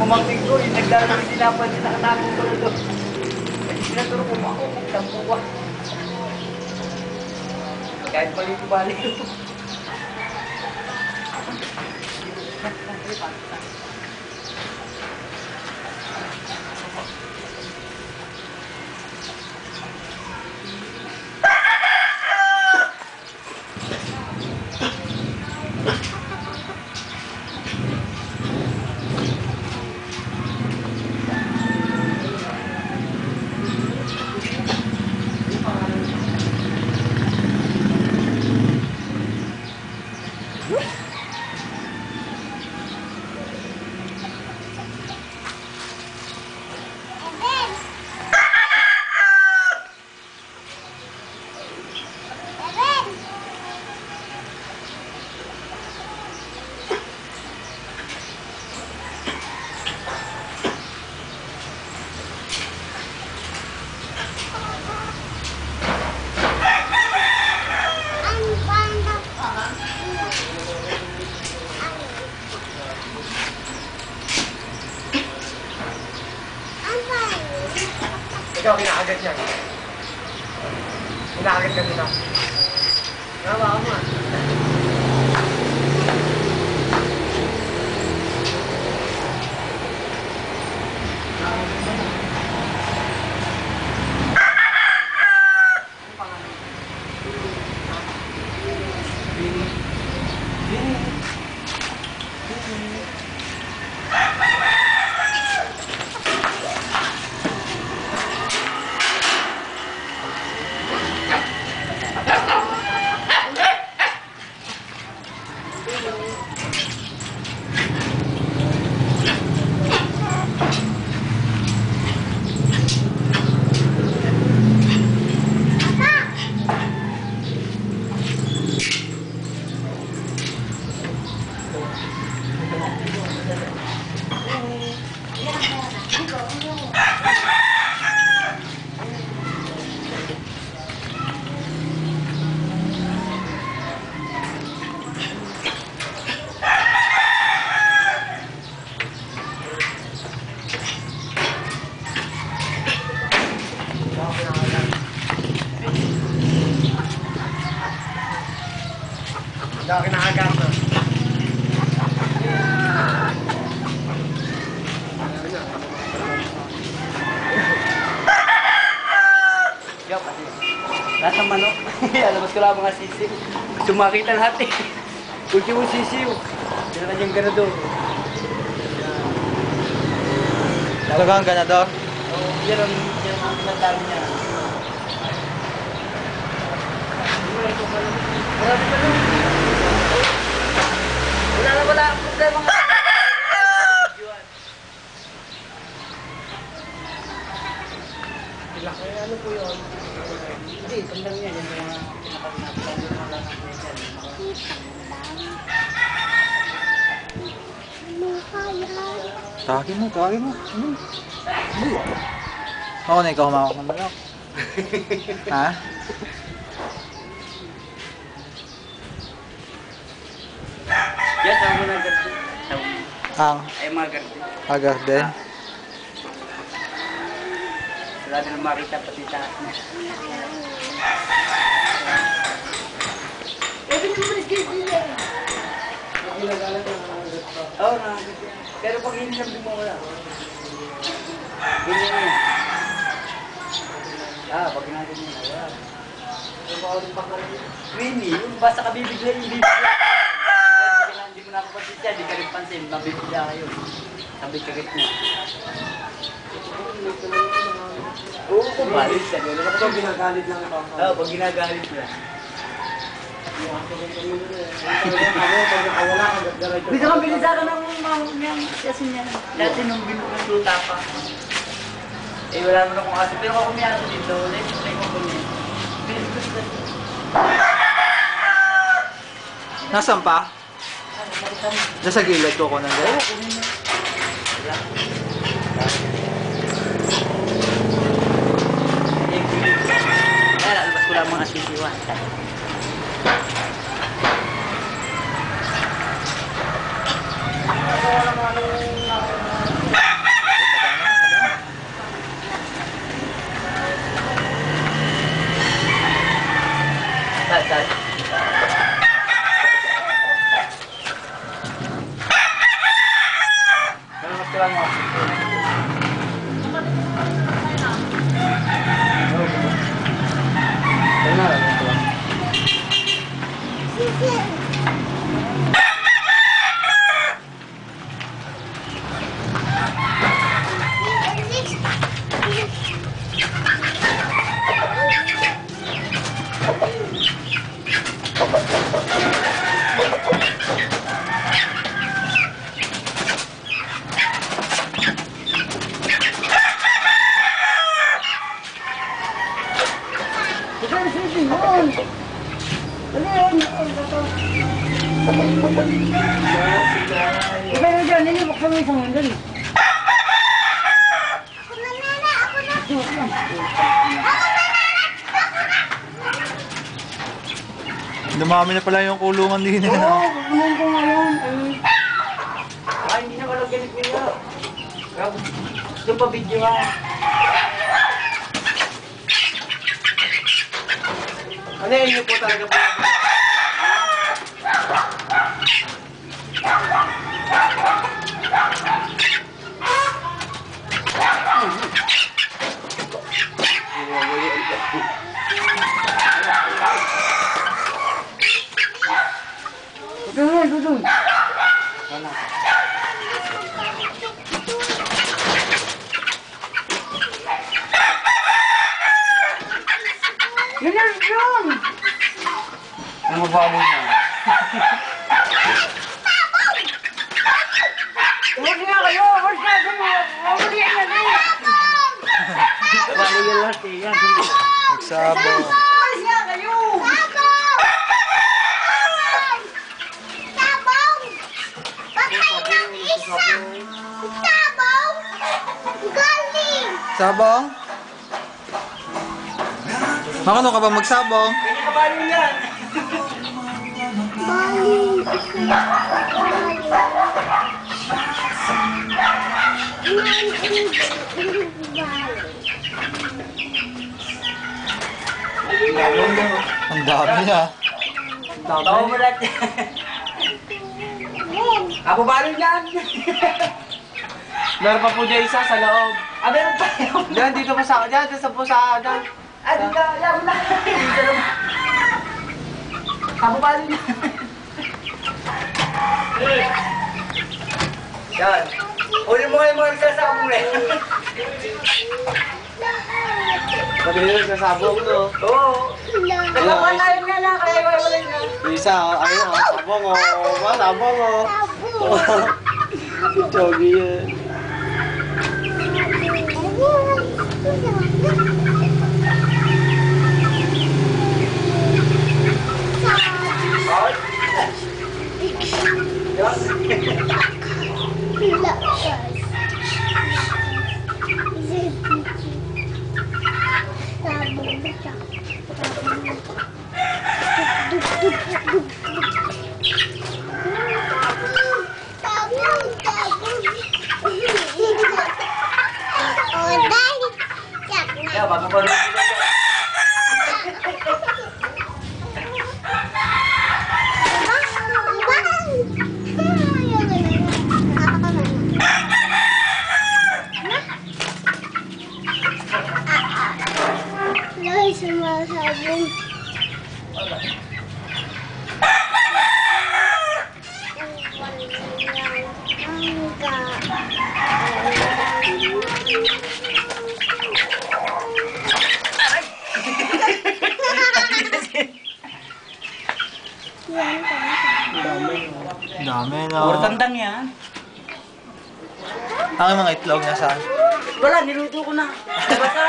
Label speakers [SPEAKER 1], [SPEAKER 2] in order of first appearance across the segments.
[SPEAKER 1] pamangkin ko, yung naglalaro yung tinapad, nakatapong ko ito. Kasi sinaturo ko ako, magtampo ko. Kahit balik-balik ko.
[SPEAKER 2] Ikaw, kinakagat niya. Kinakagat ka nila. Nawa ka mo. Hindi ako kinakagat na.
[SPEAKER 1] Yo, kasi lahat ng manok. Alabas ko lang mga sisiw. Gusto makita lahat eh. Ultimo sisiw. Yan na kanyang ganador.
[SPEAKER 2] Talagang ganador?
[SPEAKER 1] Oo, yan ang pinagdami niya. Wala ang problema nga.
[SPEAKER 2] Ano po yun?
[SPEAKER 1] Hindi, tandang niya. Yan yung pinapagnapitan yung mga lakas niya dyan.
[SPEAKER 2] Tawagin mo. Ako na ikaw humawak ng manok. Ha?
[SPEAKER 1] Yan, saan mo na garden?
[SPEAKER 2] Ang
[SPEAKER 1] Ay, mga garden.
[SPEAKER 2] garden.
[SPEAKER 1] Wala na makita pati taas niya. Oo, nakakita. Pero pag hindi namin mo wala. Ganyan yan. Pag ginagin mo na, wala. Queenie, yung basta ka bibigla yung bibigla. Hindi mo nakapansin siya, di ka rin pansin. Mabibigla kayo. Sabit kagat niya. Oo, kung balik siya.
[SPEAKER 2] Pag ginagalit lang ito.
[SPEAKER 1] Oo, pag ginagalit siya. Bisa kang bilisaran ng mga kasi niya. Dati nung binukusuta pa. Eh wala naman akong aso. Pero ako kumiyaso dito. Let's ko kumiyaso.
[SPEAKER 2] Nasaan pa? Nasa gilid ko ko nandiyan.
[SPEAKER 1] Kaya albas ko lang mga sisiwan. mo isang handal.
[SPEAKER 2] Dumami na pala yung kulungan din.
[SPEAKER 1] Oo, kukunin ko ngayon. Ay, hindi na malagyan ni Kuya. Kaya gusto pa video ha.
[SPEAKER 3] Ano yun po talaga po?
[SPEAKER 1] Dudun. Wala. Yun!
[SPEAKER 3] Ang mababoy na.
[SPEAKER 1] Huwag nga kayo! Huwag nga kayo! Huwag nga kayo! Bago yung lahat eh. Yan.
[SPEAKER 2] Nagsabong.
[SPEAKER 1] Huwag nga kayo!
[SPEAKER 2] Sabong? Makano ka ba magsabong?
[SPEAKER 1] Hindi ka balo yan!
[SPEAKER 2] Ang dami ah.
[SPEAKER 1] Tawa mo lahat yan. Ako balo yan!
[SPEAKER 3] Meron pa po dyan isa sa loob.
[SPEAKER 1] Ah, meron pa yun!
[SPEAKER 3] Diyan, dito pa sa, dyan, sa po sa, dyan.
[SPEAKER 1] Ah, di ka, yan na! Ako balo yan! Yan! Uli mo kayo mga nagsasabong eh!
[SPEAKER 3] Pati nila sasabong, no?
[SPEAKER 1] Oo! Nagpapan tayo nga na, kaya wala na!
[SPEAKER 3] Yung isa, ayun, sabong, oh. Sabong, oh. Chogi yan.
[SPEAKER 1] Ya, bago pa rin sila yan.
[SPEAKER 2] Dami
[SPEAKER 1] Puro
[SPEAKER 2] no.
[SPEAKER 1] tandang yan.
[SPEAKER 2] Ang mga itlog na saan?
[SPEAKER 1] Wala, niluto ko na. Basta,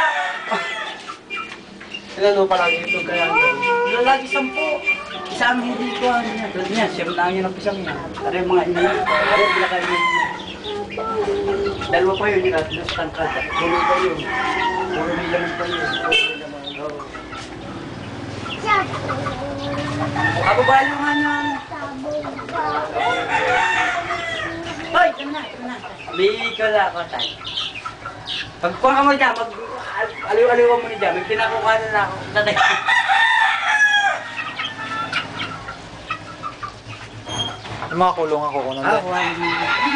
[SPEAKER 3] Ilan mo palagi ito kaya?
[SPEAKER 1] lagi 10. Isa ang hindi ko ano yan. Tulad niya, siyam na yun ang pisang niya. Tara yung mga inay. Tara yung bilakay niya. Dalawa pa yun, yung atlas tangkata. Pulo pa yun. Puro may laman pa yun. Puro may laman. Oo. Ako balo nga niyan. Hoy, ito na, ito na. Bihikol ako tayo. Pag kuha ka mo dyan, aliw-aliwan mo na dyan, may pinakukanan na ako. Tatay.
[SPEAKER 2] Yung mga kulungan ko kunan din.
[SPEAKER 1] Kuha mo.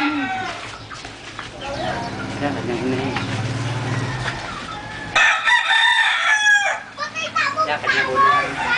[SPEAKER 1] Yan, kanyang unahin. Yan, kanyang unahin.